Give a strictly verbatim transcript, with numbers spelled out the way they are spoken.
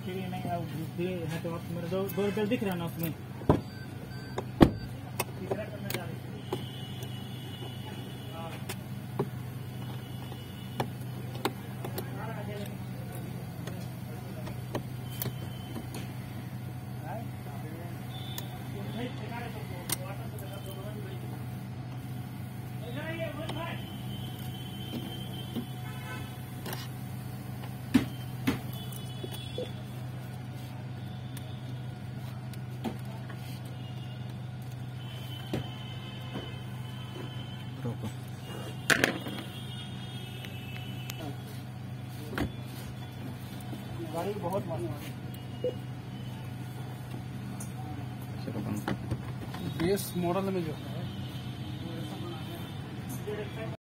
Battery नहीं अब है तो आप मेरे दो दो रुपये दिख रहा है ना उसमें। तीसरा करना जा रही गाड़ी बहुत बेस मॉडल में जो है